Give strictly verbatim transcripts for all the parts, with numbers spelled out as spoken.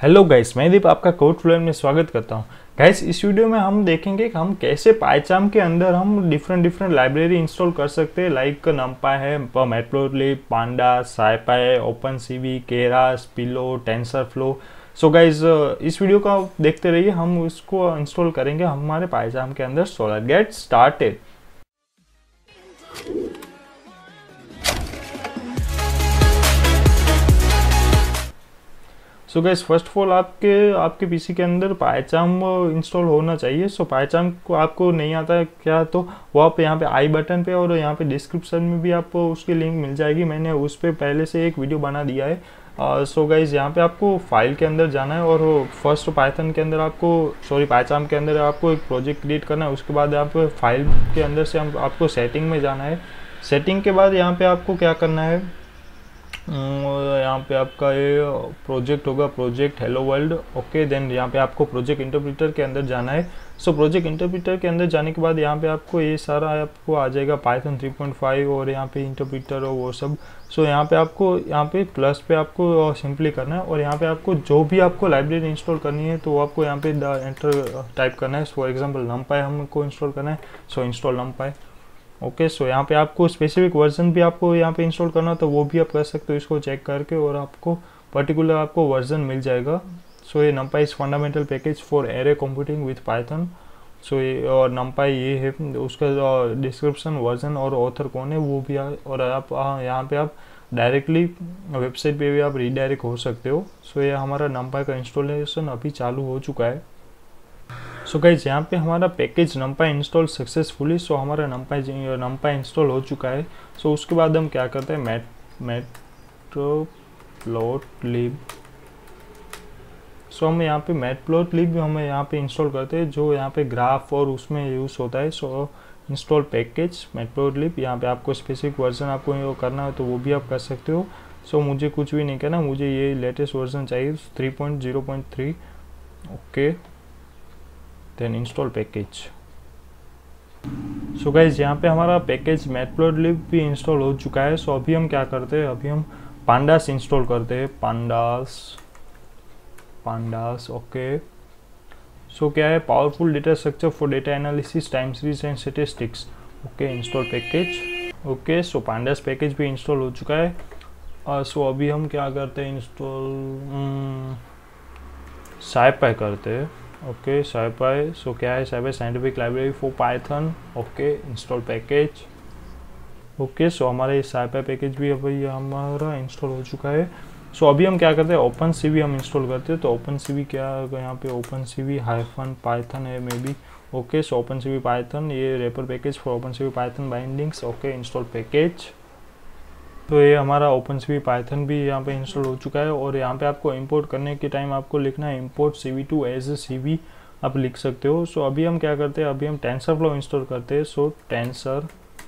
Hello guys, मैं दीप आपका code fluent में स्वागत करता हूं। गाइस, इस वीडियो में हम देखेंगे कि हम कैसे pycharm के अंदर हम डिफरेंट डिफरेंट लाइब्रेरी इंस्टॉल कर सकते हैं। लाइक numpy है, matplotlib, pandas, scipy, OpenCV, Keras, Pillow, TensorFlow. So guys, इस वीडियो को आप देखते रहिए, हम इसको इंस्टॉल करेंगे हमारे pycharm के अंदर। So let's get started. So guys, first of all आपके आपके पीसी के अंदर pycharm इंस्टॉल होना चाहिए। सो so, pycharm को आपको नहीं आता है क्या, तो वो आप यहाँ पे आई बटन पे और यहाँ पे डिस्क्रिप्शन में भी आपको उसकी लिंक मिल जाएगी। मैंने उस पर पहले से एक वीडियो बना दिया है। सो गाइस, यहाँ पे आपको फाइल के अंदर जाना है और फर्स्ट पाइथन के अंदर आपको सॉरी pycharm के अंदर आपको एक प्रोजेक्ट क्रिएट करना है। उसके बाद आपको फाइल के अंदर से हम आपको सेटिंग में जाना है। सेटिंग के बाद यहाँ पे आपको क्या करना है, यहाँ पे आपका ये प्रोजेक्ट होगा, project hello world. Okay, then यहाँ पे आपको प्रोजेक्ट इंटरप्रेटर के अंदर जाना है। सो प्रोजेक्ट इंटरप्रेटर के अंदर जाने के बाद यहाँ पे आपको ये सारा आपको आ जाएगा पाइथन थ्री पॉइंट फाइव और यहाँ पे इंटरप्रेटर और वो सब। सो यहाँ पे आपको यहाँ पे प्लस पे आपको सिंपली करना है और यहाँ पे आपको जो भी आपको लाइब्रेरी इंस्टॉल करनी है तो आपको यहाँ पे एंटर टाइप करना है। फॉर एग्जाम्पल numpy हमको इंस्टॉल करना है, so install numpy। Okay, so यहाँ पे आपको स्पेसिफिक वर्जन भी आपको यहाँ पे इंस्टॉल करना, तो वो भी आप कर सकते हो इसको चेक करके, और आपको पर्टिकुलर आपको वर्जन मिल जाएगा। सो so, ये numpy is fundamental package for array computing with Python. So ये और numpy ये है, उसका डिस्क्रिप्शन, वर्जन और ऑथर कौन है वो भी आ, और आप यहाँ पे आप डायरेक्टली वेबसाइट पे भी आप रीडायरेक्ट हो सकते हो। सो so, ये हमारा numpy का इंस्टॉलेशन अभी चालू हो चुका है। सो so गाइज, यहाँ पे हमारा package numpy install successfully. So हमारा numpy numpy इंस्टॉल हो चुका है। सो so, उसके बाद हम क्या करते हैं, मैट मैटप्लोटलिब सो हम यहाँ पे मैटप्लोटलिब हमें यहाँ पे इंस्टॉल करते हैं, जो यहाँ पे ग्राफ और उसमें यूज़ होता है। सो इंस्टॉल पैकेज मैटप्लोटलिब, यहाँ पे आपको स्पेसिफिक वर्जन आपको करना है तो वो भी आप कर सकते हो। सो so, मुझे कुछ भी नहीं करना, मुझे ये लेटेस्ट वर्जन चाहिए three point zero point three. Okay, then install package. So guys, यहाँ पे हमारा पैकेज मैटप्लोटलिब भी इंस्टॉल हो चुका है। सो so, अभी हम क्या करते हैं, अभी हम पांडास इंस्टॉल करते हैं। Pandas pandas okay. सो क्या है, powerful data structure for data analysis, time series and statistics. Okay, install package. Okay, so pandas package भी इंस्टॉल हो चुका है। सो uh, so, अभी हम क्या करते हैं, इंस्टॉल scipy करते हैं। Okay, scipy। सो क्या है, scipy scientific library for Python. Okay, install package. Okay, so हमारा ये scipy पैकेज भी अभी हमारा इंस्टॉल हो चुका है। सो so, अभी हम क्या करते हैं, ओपनसीवी हम इंस्टॉल करते हैं। तो ओपनसीवी क्या है, यहाँ पे ओपनसीवी हाइफन पाइथन है maybe. Okay, so OpenCV Python, ये wrapper package for OpenCV Python bindings. Okay, install package. तो ये हमारा ओपनसीवी पाइथन भी यहाँ पे इंस्टॉल हो चुका है। और यहाँ पे आपको इंपोर्ट करने के टाइम आपको लिखना है import C V two as a C V, आप लिख सकते हो। सो so, अभी हम क्या करते हैं, अभी हम टेंसरफ्लो इंस्टॉल करते हैं। So tensor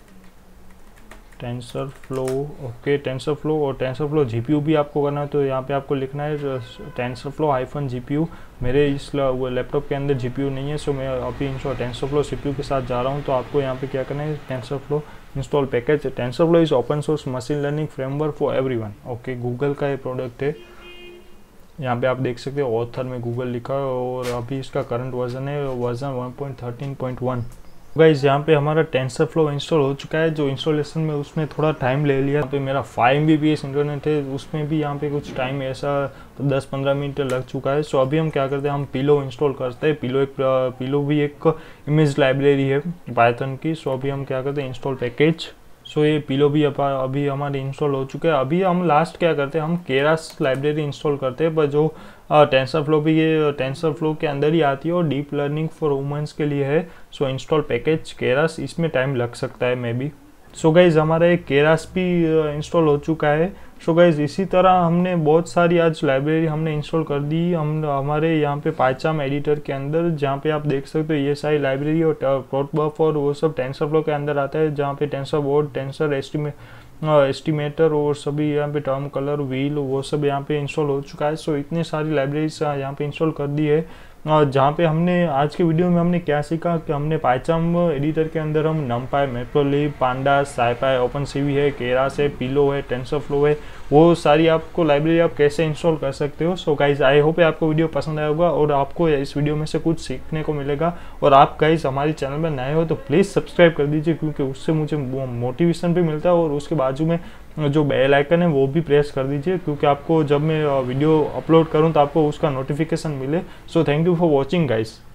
TensorFlow okay TensorFlow और टेंसरफ्लो जीपीयू भी आपको करना है। तो यहाँ पे आपको लिखना है टेंसरफ्लो हाइफन जीपीयू। मेरे इस लैपटॉप के अंदर जीपीयू नहीं है, सो मैं अभी इंस्टॉल टेंसरफ्लो सीपीयू के साथ जा रहा हूँ। तो आपको यहाँ पे क्या करना है, TensorFlow install package. TensorFlow is open source machine learning framework for everyone. Okay, Google का ये प्रोडक्ट है। यहाँ पे आप देख सकते हो ऑथर में गूगल लिखा है और अभी इसका करंट वर्जन है version one point thirteen point one. Guys, यहाँ पे हमारा टेंसरफ्लो इंस्टॉल हो चुका है। जो इंस्टॉलेशन में उसने थोड़ा टाइम ले लिया। यहाँ पे मेरा five M B P S internet है, उसमें भी यहाँ पे कुछ टाइम ऐसा तो दस पंद्रह मिनट लग चुका है। सो अभी हम क्या करते हैं, हम पिलो इंस्टॉल करते हैं। पिलो एक पिलो भी एक इमेज लाइब्रेरी है पाइथन की। सो अभी हम क्या करते हैं, इंस्टॉल पैकेज। सो ये पिलो भी अभी हमारे इंस्टॉल हो चुके हैं। अभी हम लास्ट क्या करते हैं, हम केरास लाइब्रेरी इंस्टॉल करते हैं, पर जो टेंसरफ्लो भी ये टेंसरफ्लो के अंदर ही आती है और डीप लर्निंग फॉर वुमेन्स के लिए है। सो इंस्टॉल पैकेज केरास, इसमें टाइम लग सकता है मे बी। सो गाइज, हमारा एक केरास भी इंस्टॉल हो चुका है। सो गाइज, इसी तरह हमने बहुत सारी आज लाइब्रेरी हमने इंस्टॉल कर दी हम हमारे यहाँ पे pycharm एडिटर के अंदर, जहाँ पे आप देख सकते हो ये सारी लाइब्रेरी और प्रोटबफ और वो सब टेंसरफ्लो के अंदर आता है, जहाँ पे TensorBoard, tensor estimate estimator और सभी यहाँ पे टर्म कलर व्हील वो सब यहाँ पे इंस्टॉल हो चुका है। सो इतने सारी लाइब्रेरीज यहाँ पे इंस्टॉल कर दी है। और जहाँ पे हमने आज के वीडियो में हमने क्या सीखा कि हमने pycharm एडिटर के अंदर हम numpy, matplotlib, pandas, scipy, OpenCV है, केरास है, पिलो है, टेंसरफ्लो है वो सारी आपको लाइब्रेरी आप कैसे इंस्टॉल कर सकते हो। सो गाइज आई होप आपको वीडियो पसंद आया होगा और आपको इस वीडियो में से कुछ सीखने को मिलेगा। और आप गाइज हमारे चैनल में नए हो तो प्लीज़ सब्सक्राइब कर दीजिए, क्योंकि उससे मुझे मोटिवेशन भी मिलता है। और उसके बाजू में जो बेल आइकन है वो भी प्रेस कर दीजिए, क्योंकि आपको जब मैं वीडियो अपलोड करूँ तो आपको उसका नोटिफिकेशन मिले। So thank you for watching guys.